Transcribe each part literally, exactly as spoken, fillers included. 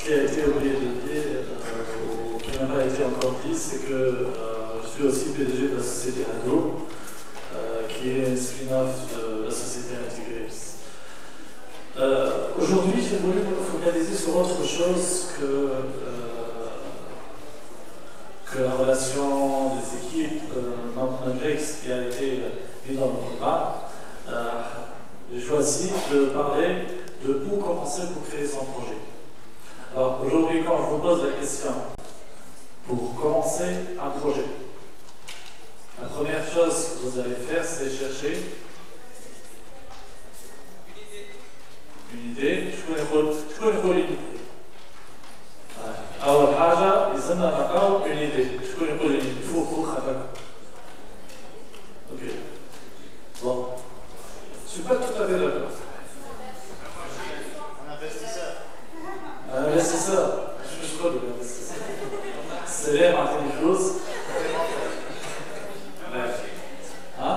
qui a été oublié de dire, euh, ou qui n'a pas été encore dit, c'est que euh, je suis aussi P D G de la société Ado, euh, qui est un spin-off de la société intégrée. Euh, Aujourd'hui, j'ai voulu me focaliser sur autre chose que, euh, que la relation des équipes, euh, malgré ce qui a été mis dans le programme. Euh, j'ai choisi de parler de où commencer pour créer son projet. Alors aujourd'hui, quand je vous pose la question, pour commencer un projet, la première chose que vous allez faire, c'est chercher une idée. Je connais pas l'idée. أول حاجة لازمنا نلقاو une idée. شكون يقول لي فوق فوق هكاك. Ok. Bon. Je suis pas tout à fait d'accord. Un investisseur. Un investisseur. Je suis pas l'investisseur. C'est l'air à quelque chose. Hein?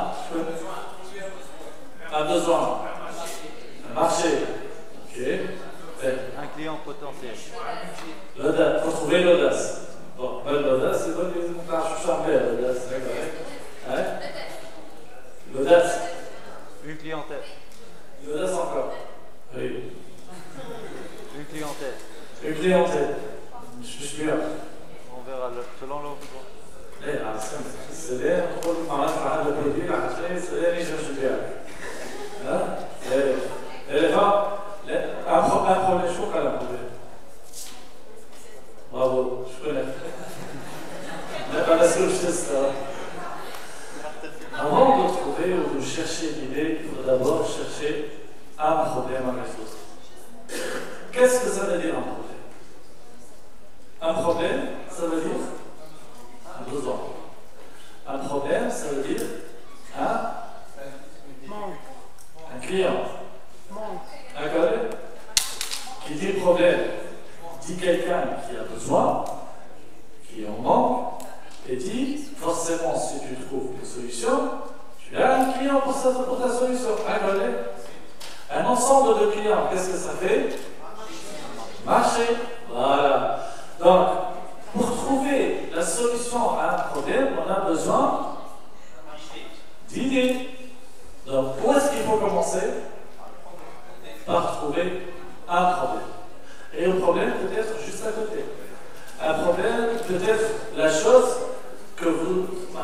Un besoin. Un marché. Ok. Un client potentiel. L'audace. Il faut trouver l'audace. Bon, l'audace, c'est pas des montages charmés, l'audace. Hein? L'audace. Une clientèle. L'audace encore. Oui. Une clientèle. Une clientèle. Je suis bien. On verra le, selon l'emploi. ايه السلام تقول معناتها على البرودوي راح تلاقي السلام يجي بيعك ها ايه ايه ها لا un problème شو كلام problème bravo شكرا لا انا سوي تست avant de trouver ou de chercher l'idée il faut d'abord chercher un problème à résoudre. Qu'est-ce que ça veut dire un problème? Un problème ça veut dire un besoin. Un problème, ça veut dire un manque. Un client. Manque. Un collègue. Qui dit problème, dit quelqu'un qui a besoin, qui en manque, et dit forcément si tu trouves une solution, tu as un client pour, ça, pour ta solution. Un collègue. Un ensemble de clients, qu'est-ce que ça fait? Marché. Voilà. Donc, pour trouver la solution à un problème, on a besoin d'idées. Donc, où est-ce qu'il faut commencer? Par trouver un problème. Et le problème peut être juste à côté. Un problème peut être la chose que vous,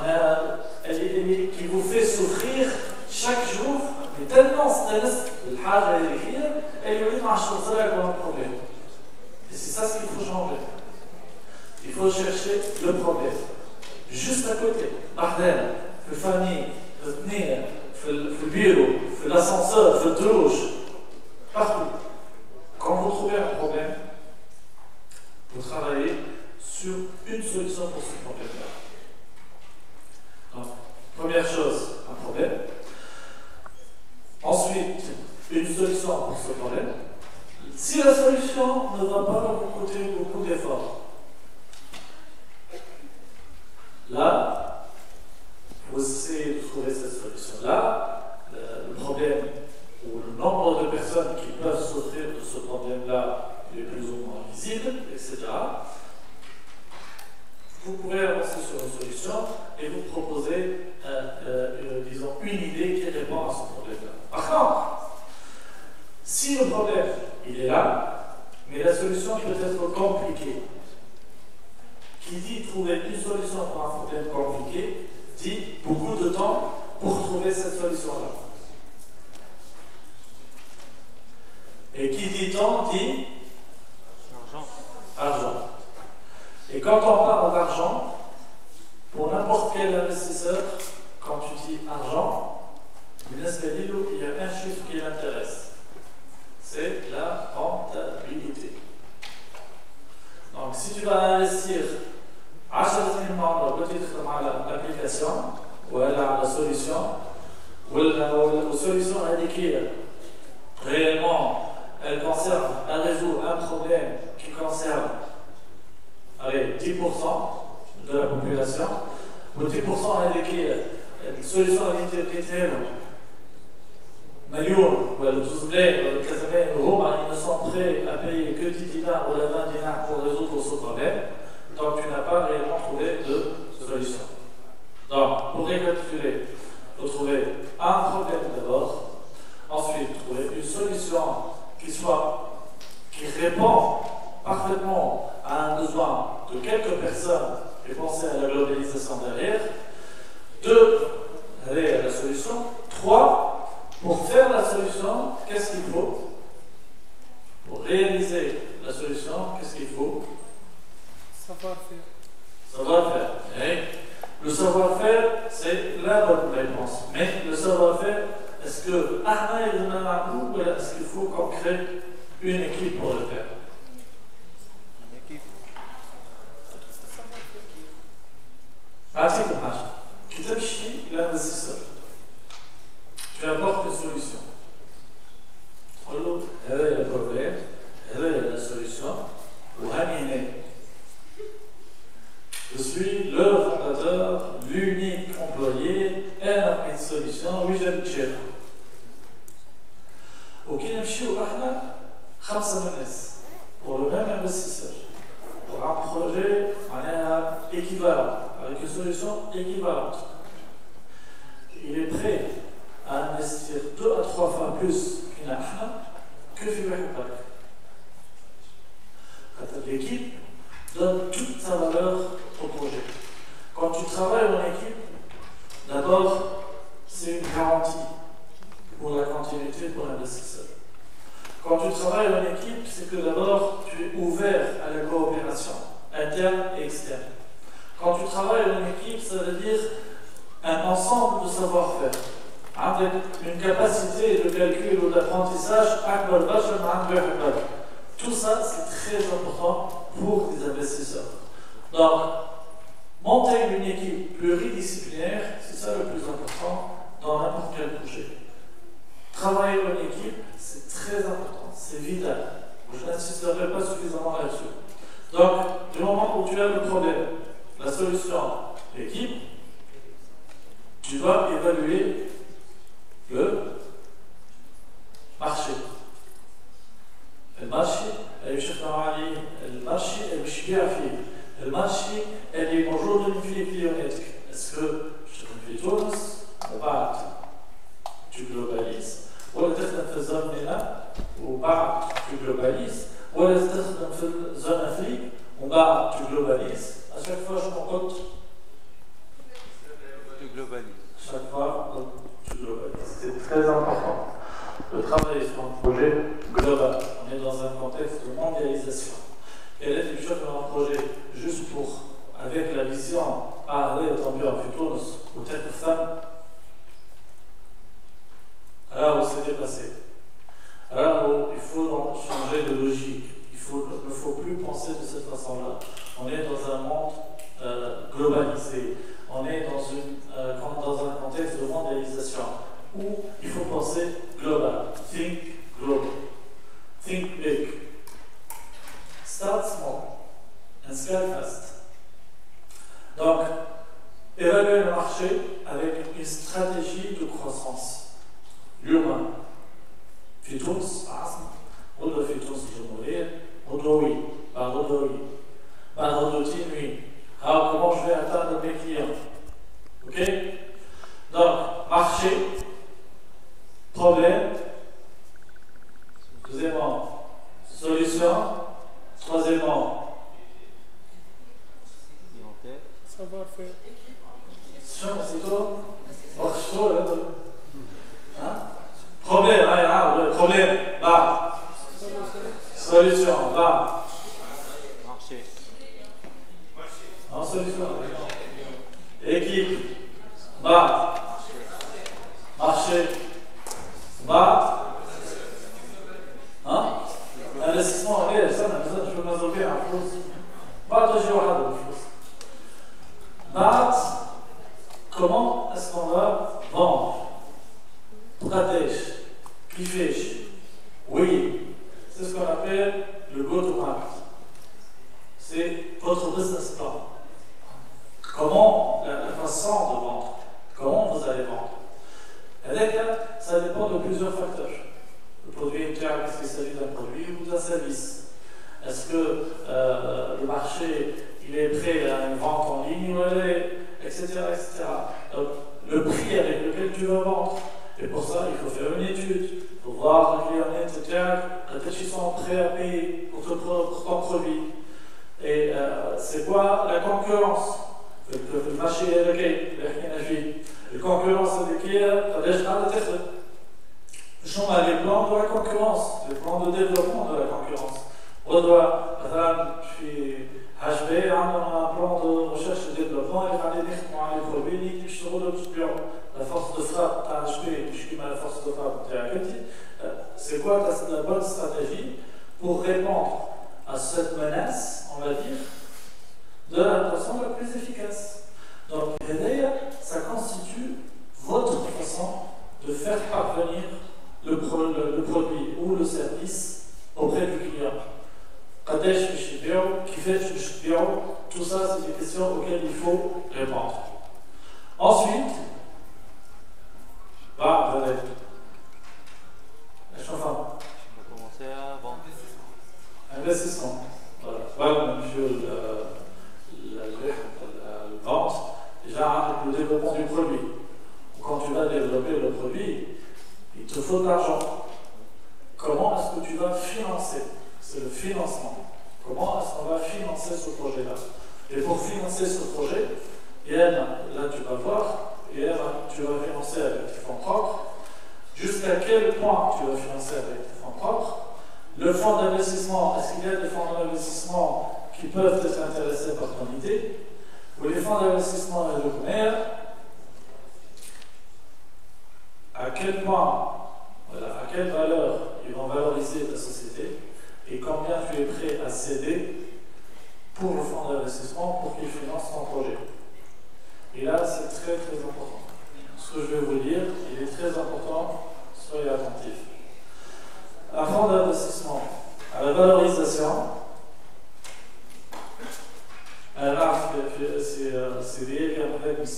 qui vous fait souffrir chaque jour, mais tellement stress, elle lui marche sur ça comme un problème. Et c'est ça ce qu'il faut changer. Il faut chercher le problème. Juste à côté. بعدين في الفامي في الثنية في في البيرو في l'ascenseur في الدروج partout. Quand vous trouvez un problème, vous travaillez sur une solution pour ce problème-là. Donc, première chose, un problème. Ensuite, une solution pour ce problème. Si la solution ne va pas vous coûter beaucoup d'efforts, là, vous essayez de trouver cette solution-là. Le problème ou le nombre de personnes qui peuvent souffrir de ce problème-là est plus ou moins visible, et cetera. Vous pouvez avancer sur une solution et vous proposer, euh, euh, disons, une idée qui répond à ce problème-là. Par contre, si le problème, il est là, mais la solution peut être compliquée, qui dit trouver une solution pour un problème compliqué, dit beaucoup de temps pour trouver cette solution-là. Et qui dit temps dit Argent. argent. Et quand on parle d'argent, pour n'importe quel investisseur, quand tu dis argent, il y a un chiffre qui l'intéresse. C'est la rentabilité. Donc si tu vas investir عشرة سنين مرة بدي تخدم على الابليكاسيون ولا على solution ولا والسوليسيون هذيك réellement elle concerne, elle résout un problème qui concerne allez, dix pour cent de la population ou dix pour cent هذيك السوليسيون اللي تلقيتها له millions, ou le douze blés, ou le quinze euros, ils ne sont prêts à payer que dix dinars ou vingt dinars pour résoudre ce problème, donc tu n'as pas réellement trouvé de solution. Donc, pour récapituler, il faut trouver un problème d'abord, ensuite trouver une solution qui soit, qui répond parfaitement à un besoin de quelques personnes et penser à la globalisation derrière. Deux, aller à la solution. Trois, pour faire la solution, qu'est-ce qu'il faut? Pour réaliser la solution, qu'est-ce qu'il faut? Savoir-faire. Savoir-faire. Okay. Le savoir-faire, c'est la bonne réponse. Mais le savoir-faire, est-ce que Ahna est un coup ou est-ce qu'il faut qu'on crée une équipe pour le faire? Une équipe. أعطيك حاجة كي تمشي للانفستيسور tu apportes une solution تقول له هذا هي البروبليم هذا هي la solution وهاني هنا je suis le fondateur l'unique employé أنا une solution وجد شيء وكي نمشيو احنا خمسة من الناس pour le même investisseur pour un projet معناها équivalent avec une solution équivalente. Il est prêt à investir deux à trois fois plus qu'une ahna que Fibrahibak. L'équipe donne toute sa valeur au projet. Quand tu travailles en équipe, d'abord, c'est une garantie pour la continuité pour l'investisseur. Quand tu travailles en équipe, c'est que d'abord, tu es ouvert à la coopération interne et externe. Quand tu travailles en équipe, ça veut dire un ensemble de savoir-faire, avec une capacité de calcul ou d'apprentissage. Tout ça, c'est très important pour les investisseurs. Donc, monter une équipe pluridisciplinaire, c'est ça le plus important dans n'importe quel projet. Travailler en équipe, c'est très important, c'est vital. Je n'insisterai pas suffisamment là-dessus. Donc, du moment où tu as le problème, la solution, l'équipe, tu dois évaluer le marché. Le marché, elle est le marché, elle est bien fait. Le marché, elle est bonjour de clientèle. Est-ce que je te fais Tunis, on va tu globalises, ou la tête de zone là, ou pas tu globalises, ou la tête de zone Afrique, on va tu globalises. À chaque fois, je m'en compte. Tu globalises. Chaque fois, tu globalises. C'est très important de travailler sur un projet global. On est dans un contexte de mondialisation. Et là, tu cherches un projet juste pour, avec la vision, ah, allez, tant mieux, en futur, ou telle femme. Alors, où c'est dépassé. Alors, il faut changer de logique. Il ne faut plus penser de cette façon-là. On est dans un monde euh, globalisé. On est dans, une, euh, dans un contexte de mondialisation où il faut penser global. Think global. Think big. Start small and scale fast. Donc, évaluer le marché avec une stratégie de croissance. L'humain. في تونس عاصمة غدوة في تونس الجمهورية غدوة بعد غدوة بعد غدوتين وين ها comment je vais atteindre mes clients. Ok? Donc, marché, problème, deuxièmement, solution, troisièmement, Clientèle. Savoir-faire. c'est toi? Hein? Problème, ah, ah, problème, bah. Solution, bah. Marché. En solution. Équipe, bah. Marché, bah. Hein? Investissement, allez, ça, je peux m'azoper un flou. Bah, je vais voir un flou. Bah, comment est-ce qu'on va vendre? Stratège, kiffage, oui, c'est ce qu'on appelle le go-to-market. C'est votre business plan. Comment, la, la façon de vendre, comment vous allez vendre. Et là, ça ça dépend de plusieurs facteurs. Le produit, est-ce qu'il s'agit d'un produit ou d'un service? Est-ce que euh, le marché il est prêt à une vente en ligne ou elle est, et cetera, et cetera. Donc, le prix avec lequel tu vas vendre. Et pour ça, il faut faire une étude, il faut voir le client, et cetera. Peut-être ils sont prêts à payer pour, te, pour ton produit. Et euh, c'est quoi la concurrence? Le marché est lequel? La concurrence est lequel? Je suis les plans de la concurrence, les plans de développement de la concurrence. On doit, je suis H B, on a un plan de recherche et développement, et on a des produits qui sont la force de frappe de H B, je suis la force de frappe de c'est quoi la bonne stratégie pour répondre à cette menace, on va dire, de la façon la plus efficace? Donc, ça constitue votre façon de faire parvenir le, pro, le, le produit ou le service auprès du client. Tout ça, c'est des questions auxquelles il faut répondre. Ensuite, bah, allez. Je On va commencer à vendre. Investissement. Voilà. Voilà, monsieur le, la, la, la vente, déjà le développement du produit. Quand tu vas développer le produit, il te faut de l'argent. Comment est-ce que tu vas financer? C'est le financement. Comment est-ce qu'on va financer ce projet-là? Et pour financer ce projet, là tu vas voir, tu vas financer avec tes fonds propres. Jusqu'à quel point tu vas financer avec tes fonds propres? Le fonds d'investissement, est-ce qu'il y a des fonds d'investissement qui peuvent être intéressés par ton idée? Ou les fonds d'investissement réguliers? À quel point, voilà, à quelle valeur ils vont valoriser ta société et combien tu es prêt à céder pour le fonds d'investissement pour qu'il finance ton projet. Et là, c'est très très important. Ce que je vais vous dire, il est très important, soyez attentifs. Un fonds d'investissement à la valorisation, c'est lié à un peu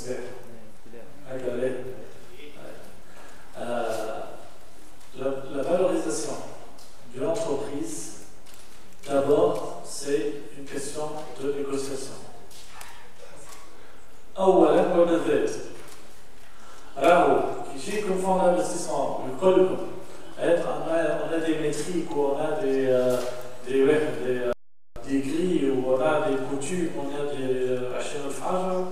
la, la valorisation de l'entreprise, d'abord, c'est une question de négociation. أولاً وبالذات راهو كي يجيكم فون d'investissement الكلكم on a des métriques ou on a des des des des grilles ou on a des coutumes, on a des achats de phrases.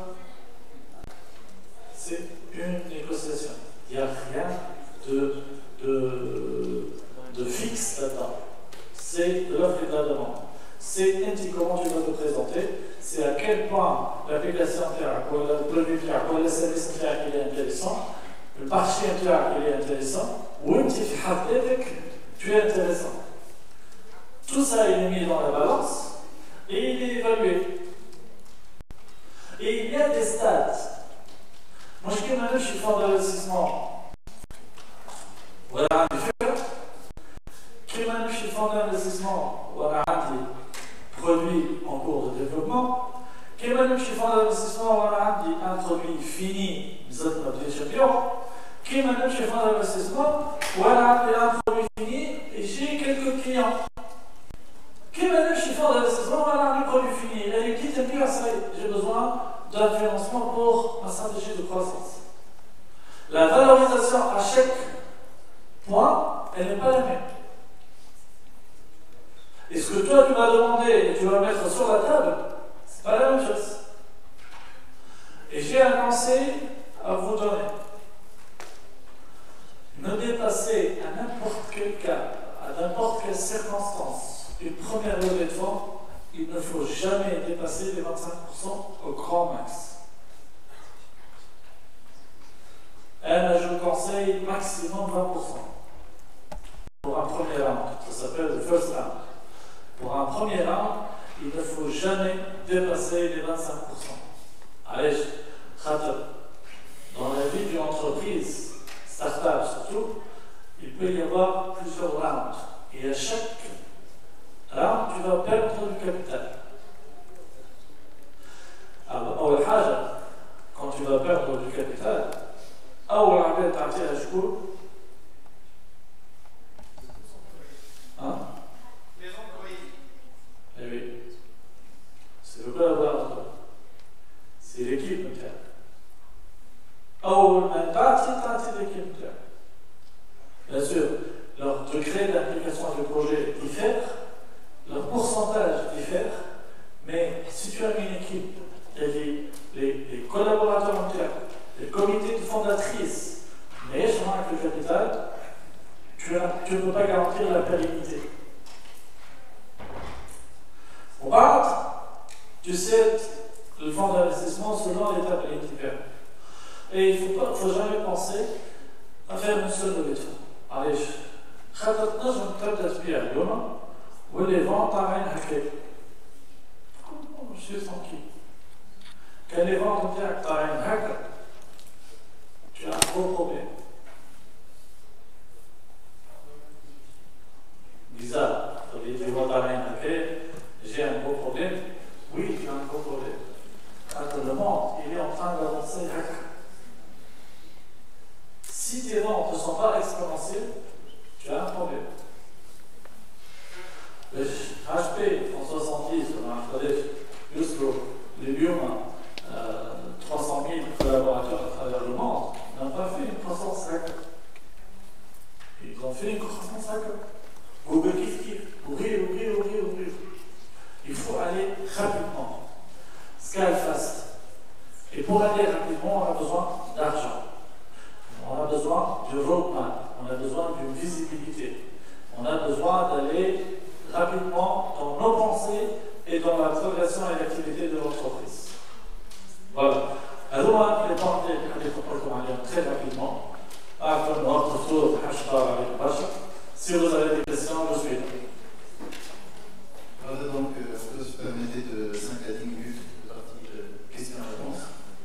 C'est une négociation. Il n'y a rien de, de, de fixe là-dedans. C'est de l'offre et de la demande. C'est comment tu vas te présenter, c'est à quel point l'application interne, le produit interne, le service interne il est intéressant, le marché interne il est intéressant, ou tu es intéressant. Tout ça il est mis dans la balance et il est évalué. Et il y a des stades. Moi je suis fonds d'investissement. Voilà un différent. Je suis fonds d'investissement. Voilà un produit en cours de développement. Je suis fonds d'investissement. Voilà un produit fini. Nous sommes notre champion. Je suis fonds d'investissement. Voilà un produit fini et j'ai quelques clients. Je suis fonds d'investissement. Voilà un produit fini. Et les petites j'ai besoin d'un financement pour ma stratégie de croissance. La valorisation à chaque point, elle n'est pas la même. Et ce que toi tu m'as demandé et tu vas mettre sur la table, c'est pas la même chose. Et j'ai un conseil à vous donner. Ne dépassez à n'importe quel cas, à n'importe quelle circonstance, une première levée de fonds, il ne faut jamais dépasser les vingt-cinq pour cent au grand max. Et je conseille maximum vingt pour cent pour un premier round. Ça s'appelle le first round. Pour un premier round, il ne faut jamais dépasser les vingt-cinq pour cent. Allez, dans la vie d'une entreprise, start-up surtout, il peut y avoir plusieurs rounds. Et à chaque round, tu vas perdre du capital. Alors, quand tu vas perdre du capital, أول عملية تعطيها شكون؟ pourcentages diffèrent, mais si tu as une équipe, et les, les, les collaborateurs internes, les comités de fondatrices, mais avec le capital, tu, as, tu ne peux pas garantir la pérennité. Au bas, tu sais le fonds d'investissement selon l'étape équilibrée. Et il ne faut, faut jamais penser à faire une seule levée de fonds. Allez, je vais te dire, où les ventes t'arrêtent à clé. Je suis tranquille. Quand les ventes t'arrêtent à clé, tu as un gros problème. Bizarre, les ventes t'arrêtent à clé, j'ai un gros problème. Oui, tu as un gros problème. Quand le monde il est en train d'avancer à clé. Si tes ventes ne sont pas exponentielles, tu as un problème. Le H P en soixante-dix, on a regardé jusqu'au début, euh, trois cent mille collaborateurs à travers le monde n'ont pas fait une croissance hacker. Ils ont fait une croissance hacker. Google kiff kiff, ouvrir, ouvrir, ouvrir, ouvrir. Il faut aller rapidement. Scale fast. Et pour aller rapidement, on a besoin d'argent. On a besoin de roadmap, on a besoin d'une visibilité, on a besoin d'aller rapidement dans nos pensées et dans la progression et l'activité de l'entreprise. Voilà. Alors, les pensées, les comportements très rapidement. Après notre tour, si vous avez des questions, je suis là. Voilà, donc, on peut se permettre de cinq à dix minutes de partie de questions-réponses.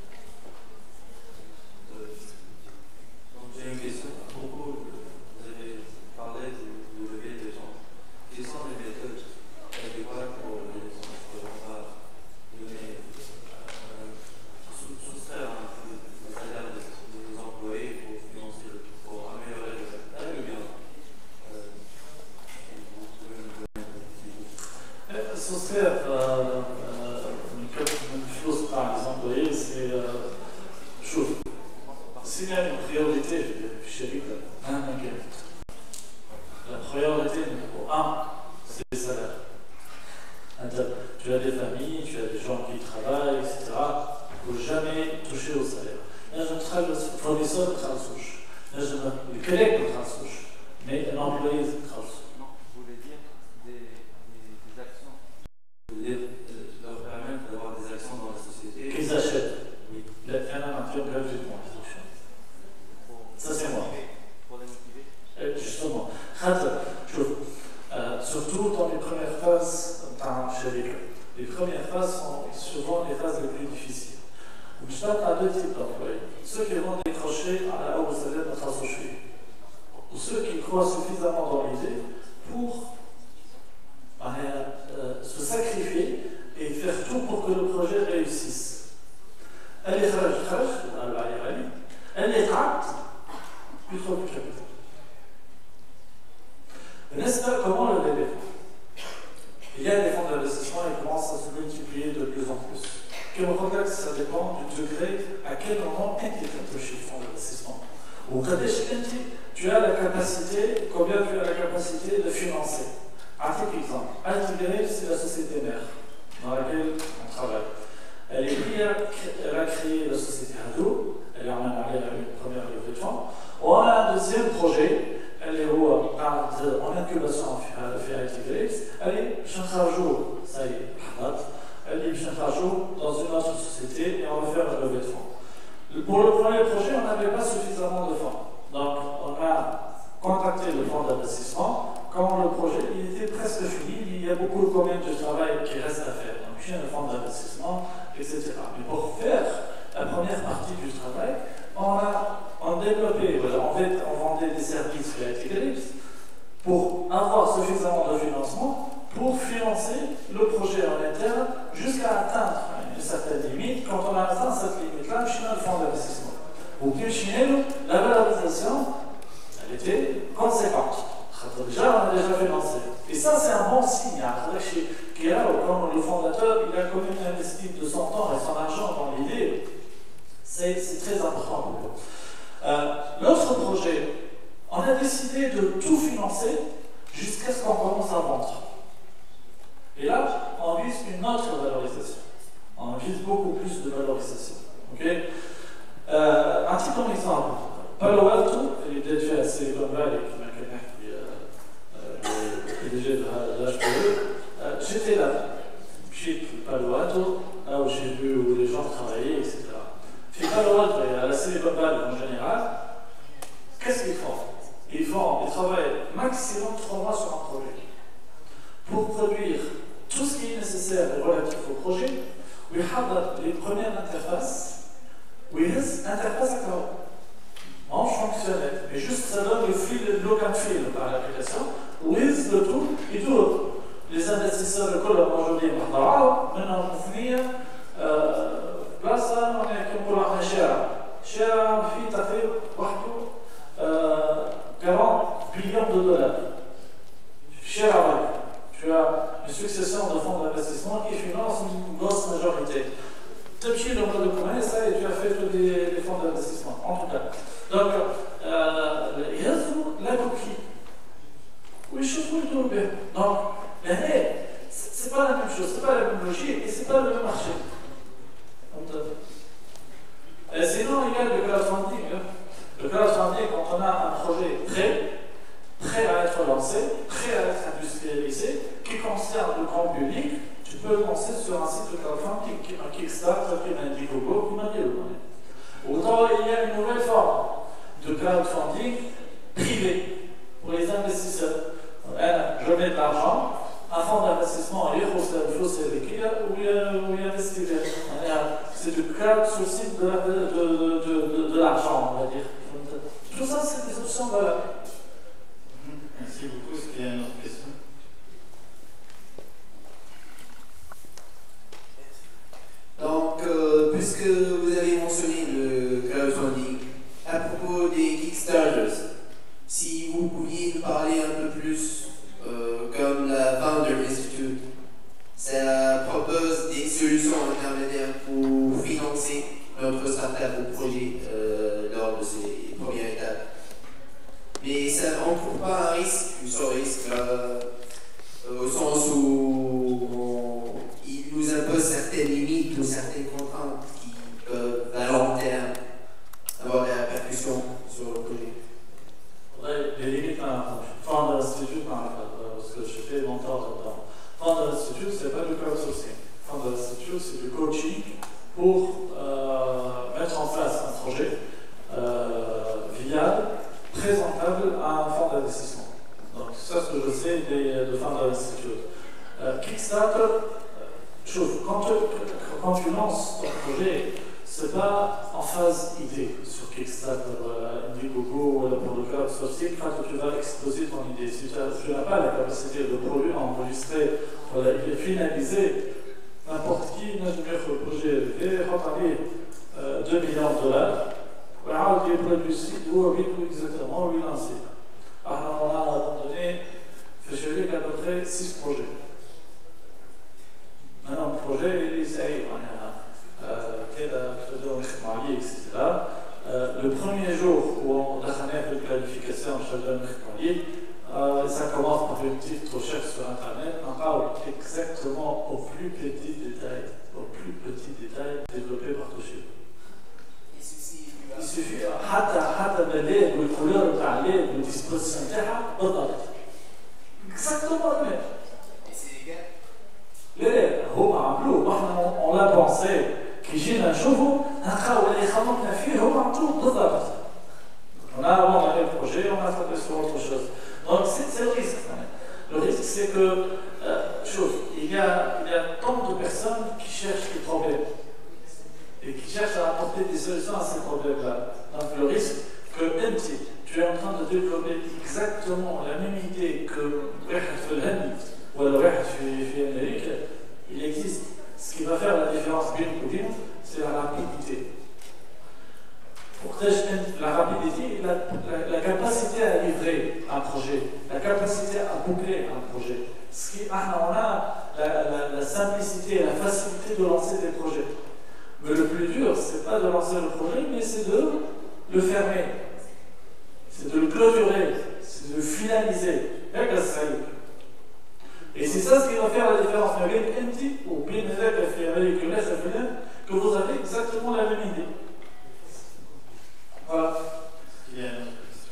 J'ai une question à propos, vous avez parlé de lever des gens. Quelles sont les méthodes adéquates pour les gens qui vont pas donner, euh, soustraire un peu le salaire des, des employés pour financer, le, pour améliorer le capital, ou bien euh, vous pouvez me donner un peu de soustraire une chose par les employés, c'est euh, chose. S'il y a une priorité, chez lui, la priorité numéro un, c'est les salaires. Tu as des familles, tu as des gens qui travaillent, et cetera. Il ne faut jamais toucher au salaire. Là, je travaille le fournisseur de transouche. Là, je le collègue de transouche. Mais un employé de transouche. Non, je voulais dire des, des, des actions. Je voulais dire, euh, leur permettre d'avoir des actions dans la société. Qu'ils achètent. Oui. Il y a un action gratuitement. Ça, c'est moi. Pour les motiver. Et justement, euh, surtout dans les premières phases d'un chéri. Les premières phases sont souvent les phases les plus difficiles. Donc, je parle à deux types d'employés. Ceux qui vont décrocher à la hausse salaire de notre associé, ou ceux qui croient suffisamment dans l'idée pour euh, se sacrifier et faire tout pour que le projet réussisse. Elle est très elle est apte. Plus trop de capital. N'est-ce pas comment le lever? Il y a des fonds d'investissement et commencent à se multiplier de plus en plus. Quel contexte, ça dépend du degré à quel moment tu es touché le fonds d'investissement. Au Kadesh, tu as la capacité, combien tu as la capacité de financer. Un petit exemple, Altigré, c'est la société mère dans laquelle on travaille. Elle, est liée, elle a créé la société Hadou, elle a même allé à une première levée de fonds. On a un deuxième projet, elle est en incubation fait Altigré. Elle est jour, ça y est, elle est jour dans une autre société et on va faire la levée de fonds. Pour le premier projet, on n'avait pas suffisamment de fonds. Donc, on a contacté le fonds d'investissement. Quand le projet il était presque fini, il y a beaucoup de combien de travail qui reste à faire. Donc, il y a le fonds d'investissement, et cetera. Mais pour faire la première partie du travail, on a on développé, voilà, en fait, on vendait des services via Eclipse pour avoir suffisamment de financement pour financer le projet en interne jusqu'à atteindre une certaine limite. Quand on a atteint cette limite-là, on a le fonds d'investissement. Au plus la valorisation, elle était conséquente. Déjà, on a déjà financé. Et ça, c'est un bon signe. Qui a, comme le fondateur, il a quand même investi de son temps et son argent dans l'idée. C'est très important pour nous. Euh, L'autre projet, on a décidé de tout financer jusqu'à ce qu'on commence à vendre. Et là, on vise une autre valorisation. On vise beaucoup plus de valorisation. Okay? Euh, un petit bon exemple. Palo Alto, il est déjà à Silicon Valley, qui m'a connecté le P D G de l'H P E. J'étais là, chez Palo Alto, là où j'ai vu où les gens travaillaient, et cetera. Chez Palo Alto et à la Silicon Valley en général, qu'est-ce qu'ils font? Ils font, ils travaillent maximum trois mois sur un projet pour produire tout ce qui est nécessaire et relatif au projet. Oui, les premières interfaces, oui, interface à code. Manche fonctionnelle, mais juste ça donne le fil, le look and feel par l'application. With le tout et tout l'autre. Les investisseurs de code aujourd'hui, maintenant, on finit place, on est comme pour la Shera. Shera, fi taqrib, quarante billions de dollars. Shera, tu as une succession de fonds d'investissement qui financent une grosse majorité. Tu as le mode de commun, ça, et tu as fait tous les fonds d'investissement, en tout cas. Donc, euh, il y a la coquille. Oui, je trouve le tout bien. Donc, c'est pas la même chose, c'est pas la même logique et c'est pas le même marché. Et sinon, il y a le crowdfunding. Le crowdfunding, quand on a un projet prêt, prêt à être lancé, prêt à être industrialisé, qui concerne le grand public, tu peux le lancer sur un site de crowdfunding, un Kickstarter, un Indiegogo, qui m'a dit. Autant il y a une nouvelle forme de crowdfunding privé pour les investisseurs. Je mets de l'argent, un fonds d'investissement, il où il investit. C'est du crowdsourcing de, de, de, de, de l'argent, on va dire. Tout ça, c'est des options valables. Merci beaucoup. Est-ce qu'il y a une autre question? Donc, euh, puisque vous avez mentionné le crowdfunding, à propos des Kickstarters, si vous pouviez nous parler un peu plus, euh, comme la Founder Institute, ça propose des solutions intermédiaires pour financer notre startup ou projet euh, lors de ces premières étapes. Mais ça, on ne trouve pas un risque, ce risque, euh, au sens où on, il nous impose certaines limites ou certaines contraintes qui peuvent, à long terme, avoir des répercussions sur le projet. Les limites, Founder Institute, parce que je fais mon temps là-dedans. Founder Institute, ce n'est pas du crowdsourcing. Founder Institute, c'est du coaching pour euh, mettre en place un projet euh, viable, présentable à un fonds d'investissement. Donc, c'est ce que je sais des, de Founder Institute. Euh, Kickstarter, euh, quand, tu, quand tu lances ton projet, c'est pas en phase idée sur Kickstarter, voilà, Indiegogo, voilà, pour le crowdsourcing, quand tu vas exposer ton idée. Si tu n'as pas la capacité de produire, enregistrer, voilà, il est finalisé, n'importe qui n'a jamais fait le projet et rentabiliser euh, deux millions de dollars. Voilà, il produit ici, où exactement, où il lance. Alors, on a à un moment donné fait gérer à peu près six projets. Maintenant, le projet, il essaye, on a et cetera. Euh, le premier jour où on a fait une qualification euh, ça commence par une petite recherche sur Internet, on parle exactement au plus petit détail, au plus petit détail développé par Toshiba. Il suffit, حتى حتى الليل والكولور بتاع الليل والديسبوزيشن بتاعها بالضبط. Exactement le même. لا لا هما عملوه واحنا on l'a pensé. كي جينا نشوفوا نلقاو اللي خلطنا فيه هو عطوه بالضبط. On a abandonné le projet, on a travaillé sur autre chose. Donc c'est le risque. Le risque c'est que, euh, chose, il y, a, il y a tant de personnes qui cherchent des problèmes et qui cherchent à apporter des solutions à ces problèmes-là. Donc le risque que même si tu es en train de développer exactement la même idée que واحد في الهند ولا واحد في في أمريكا, il existe. Ce qui va faire la différence bien ou c'est la rapidité. Pour la rapidité, la, la, la capacité à livrer un projet, la capacité à boucler un projet. Ce qui, on a la, la, la simplicité et la facilité de lancer des projets. Mais le plus dur, c'est pas de lancer le projet, mais c'est de le fermer. C'est de le clôturer, c'est de le finaliser. Et c'est ça ce qui va faire la différence. Mais bien Enti ou bien que vous avez exactement la même idée. Voilà. Il y a une autre question.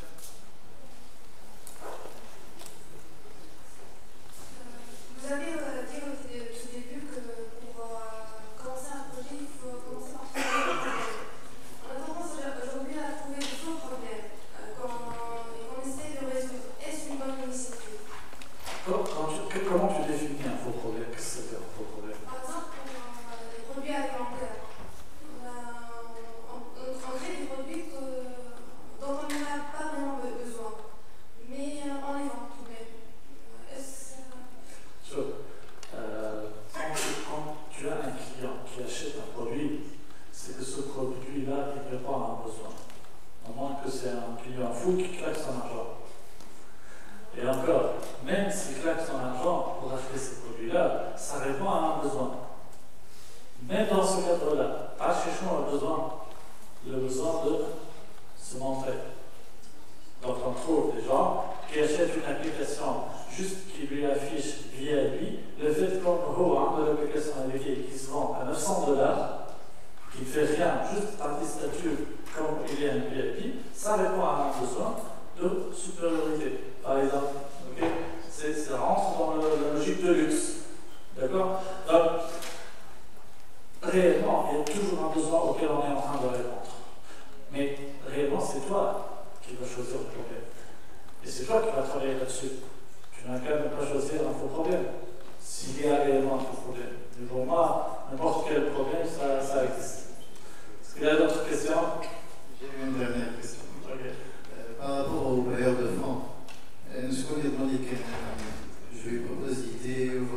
Vous avez euh, dit au dé- tout début que pour euh, commencer un projet, il faut commencer par trouver un problème. On a tendance aujourd'hui à trouver de faux problèmes euh, quand, et qu'on essaie de résoudre. Est-ce une bonne initiative? Quand- quand tu- que- comment tu définis un faux problème? Qu'est-ce que c'est un faux problème? Par exemple, pour euh, les produits alimentaires, on, a- on- on- on crée des produits que- dont on n'a pas vraiment be- besoin, mais euh, on les vend tout de même. Est-ce, euh, Sur, euh, quand, tu, quand tu as un client qui achète un produit, c'est que ce produit-là, il répond à un besoin. À moins que c'est un client fou qui claque son argent. Et encore, même s'il claque son argent pour acheter ces produits-là, ça répond à un besoin. Même dans ce cadre-là, Achichon a besoin, le besoin de se montrer. Donc on trouve des gens qui achètent une application juste qui lui affiche V I P, le fait qu'on a de l'application avec elle qui se vend à neuf cents dollars, qui ne fait rien, juste un petit statut comme il est un V I P, ça répond à un besoin de supériorité, par exemple. Okay, c'est, ça rentre dans le, la logique de luxe. D'accord? Donc, réellement, il y a toujours un besoin auquel on est en train de répondre. Mais réellement, c'est toi qui vas choisir le problème. Et c'est toi qui vas travailler là-dessus. Tu n'as qu'à ne pas choisir un faux problème, s'il y a réellement un faux problème. Mais pour moi, n'importe quel problème, ça, ça existe. Est-ce qu'il y a d'autres questions? J'ai une dernière question. Ok. Euh, par rapport aux bailleurs de fonds, euh, nous avons demandé que je lui propose l'idée ou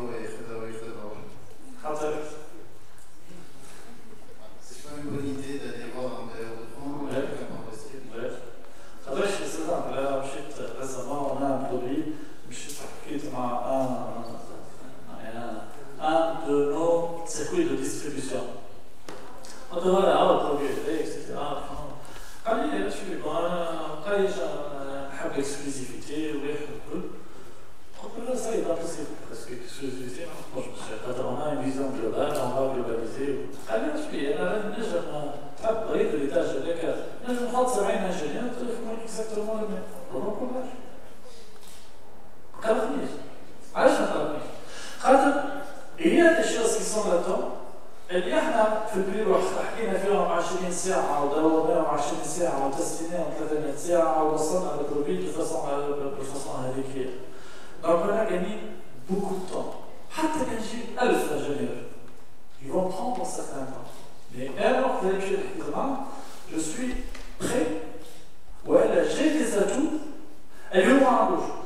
c'est pas une bonne idée d'aller voir un bailleur de fonds Ouais. comme investir. Ouais. خلاص c'est ça. Là, مشيت récemment, on a un produit, مشيت حكيت مع un, un, un de nos circuits de distribution. قلت له هذا هو البرودوي هذا et cetera. قال لي شو يبغى؟ قال لي نحب الاكسكلوزيفيتي ويحب الكل. قلت له ça n'est pas possible parce que l'exclusivité, moi je me suis dit, on a une vision globale, on va globaliser. قال لي اش بيه؟ انا نجم تحب بغيت ليتاج هذاك نجم نحط سبعين انجينير تخدم اكزاكتومون لو ميم. ما نقولهاش. ما قلقنيش. علاش ما قلقنيش؟ خاطر هي هاد الاشياء اللي سون لاتون اللي احنا في البيرو حكينا فيهم عشرين ساعه ودورناهم عشرين ساعه وتسليناهم ثلاثمائة ساعه ووصلنا للبروبي دو فاصون بالفاصون هذيك. Donc on a gagné beaucoup de temps. حتى كان يجي ألف ingénieurs. Ils vont prendre un certain temps. Mais alors, vous allez chez je suis prêt. Ouais, là, j'ai des atouts. Et le moins à gauche.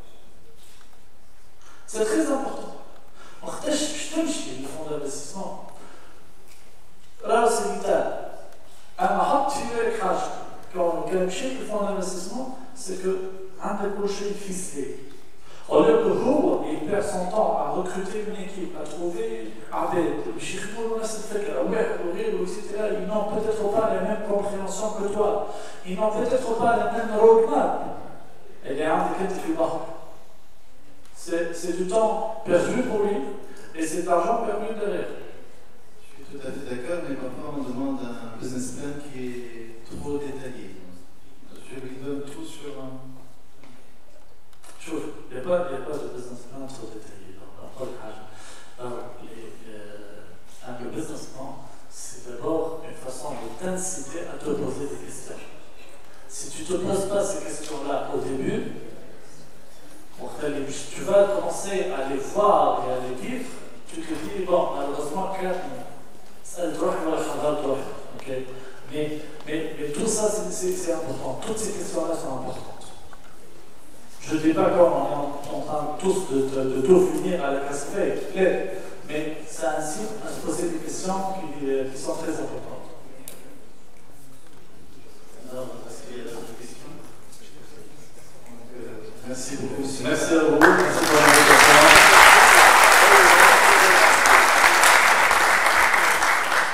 C'est très important. وقتاش باش تمشي للفond d'investissement. راه سي فيتال. أما حط في بالك حاجة. كان مشيت للفond d'investissement, c'est que عندك كل شيء ficelé. Au lieu que هو il perd son temps à recruter une équipe, à trouver عباد باش يخدموا نفس الفكره واحد وغيره et cetera. Ils n'ont peut-être pas la même compréhension que toi. Ils n'ont peut-être pas la même roadmap. اللي عندك انت في البحر. C'est, c'est du temps perdu pour lui et c'est de l'argent perdu derrière. Je suis tout à fait d'accord, mais parfois on demande un business plan qui est trop détaillé. Je lui donne tout sur un. شوف il n'y a pas il y a pas de business plan trop détaillé dans كل حاجه. Le business plan, c'est d'abord une façon de t'inciter à te poser des questions. Si tu ne te poses pas ces questions-là au début, tu vas commencer à les voir et à les vivre, tu te dis, bon, malheureusement, ça doit être ok. Mais, mais, mais tout ça, c'est, c'est, c'est important. Toutes ces questions-là sont importantes. Je ne dis pas qu'on est en, en train tous de, de, de tout finir à la casse-feuille, mais ça incite à se poser des questions qui, qui sont très importantes.